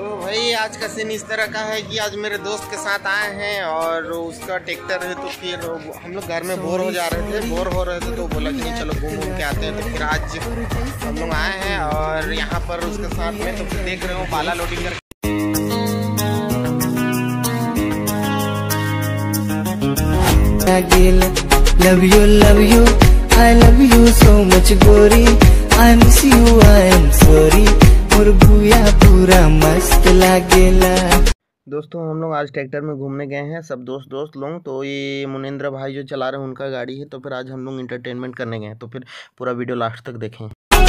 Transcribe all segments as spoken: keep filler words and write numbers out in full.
तो भाई आज का सीन इस तरह का है कि आज मेरे दोस्त के साथ आए हैं और उसका ट्रैक्टर है, तो फिर हम लोग घर में बोर हो जा रहे थे बोर हो रहे थे तो बोला कि नहीं चलो घूम घूम के आते हैं। तो फिर आज हम लोग आए हैं और यहाँ पर उसके साथ में तो फिर देख रहे हो बाला लोडिंग कर Love you, love you, I love you so much गोरी, I miss you, I am sorry, मुर्गुया पूरा मस्त लागेला। दोस्तों हम लोग आज ट्रैक्टर में घूमने गए हैं सब दोस्त दोस्त लोग। तो ये मुनेंद्र भाई जो चला रहे हैं उनका गाड़ी है। तो फिर आज हम लोग इंटरटेनमेंट करने गए हैं। तो फिर पूरा वीडियो लास्ट तक देखें।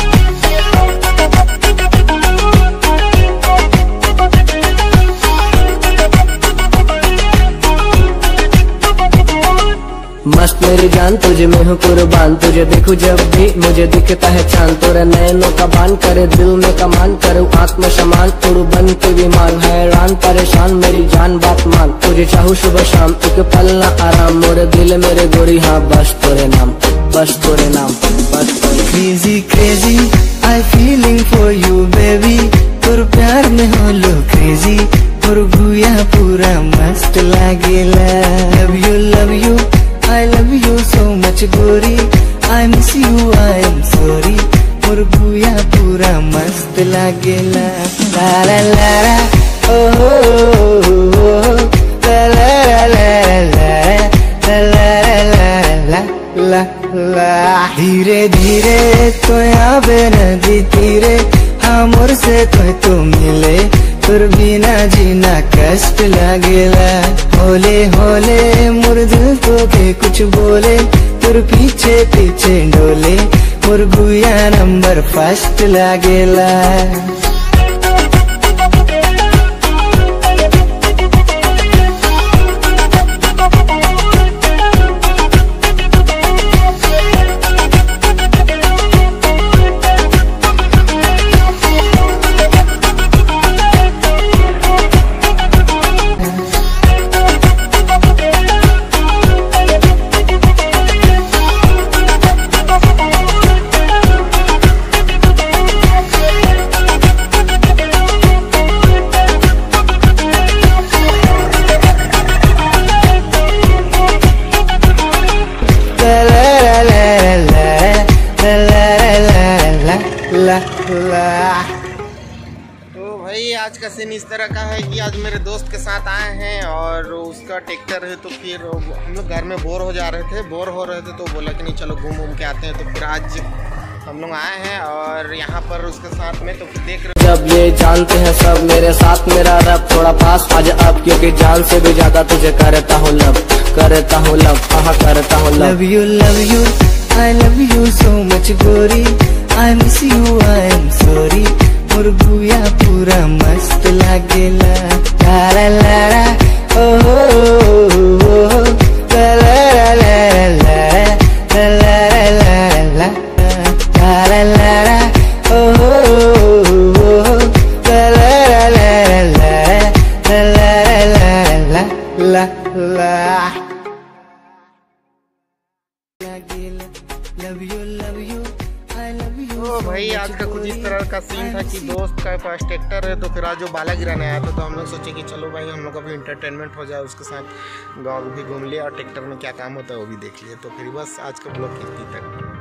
मस्त मेरी जान तुझे मैं हूँ कुर्बान, तुझे देखूं जब भी मुझे दिखता है चांद, तोरे नैनों का बान करे दिल में कमान, करूँ आत्म समान उड़ू बन के विमान, हैरान परेशान मेरी जान बात मान, तुझे चाहूँ सुबह शाम एक पल ना आराम, मोरे दिल मेरे गोरी हाँ बस तोरे नाम बस तोरे नाम बस तोरे। Crazy crazy I feeling for you baby, तोर प्यार में हो लो क्रेजी, मुर्गुया पूरा मस्त लागेला। Love you love you I love you so much गोरी, I miss you, I am sorry, मुर्गुया पूरा मस्त लागेला। ला ला ला ला ओ हो हो ला ला ला ला ला ला ला ला। धीरे धीरे तो आवे नदी तीरे, हाँ मोर से तो तू मिले, तुर बिना जीना कष्ट लागेला। होले होले मुर दिल तो के कुछ बोले, तुर पीछे पीछे डोले, मुर्गुया नंबर फर्स्ट लागेला। तो भाई आज का सीन इस तरह का है कि आज मेरे दोस्त के साथ आए हैं और उसका ट्रैक्टर है। तो फिर हम लोग घर में बोर हो जा रहे थे बोर हो रहे थे तो बोला कि नहीं चलो घूम घूम के आते हैं। तो फिर आज हम लोग आए हैं और यहाँ पर उसके साथ में तो फिर देख रहे जब ये जानते हैं सब मेरे साथ मेरा रब, थोड़ा पास आज अब क्योंकि जान से भी ज्यादा तुझे करता हूँ लव करता हूँ लव हाँ करता हूँ love you love you I love you so much गोरी, I miss you I am sorry, मुर्गुया पूरा मस्त लागेला। ला ला ला ला ओ हो हो ला ला ला ला ला ला ला ला ला ला ओ हो हो ला ला ला ला ला ला ला। तो भाई आज का कुछ इस तरह का सीन था कि दोस्त का पास ट्रैक्टर है। तो फिर आज जो बाला गिराने आया था तो हम लोग सोचे कि चलो भाई हम लोग का भी इंटरटेनमेंट हो जाए, उसके साथ गाँव भी घूम लिया और ट्रैक्टर में क्या काम होता है वो भी देख लिए। तो फिर बस आज का ब्लॉग इतनी तक।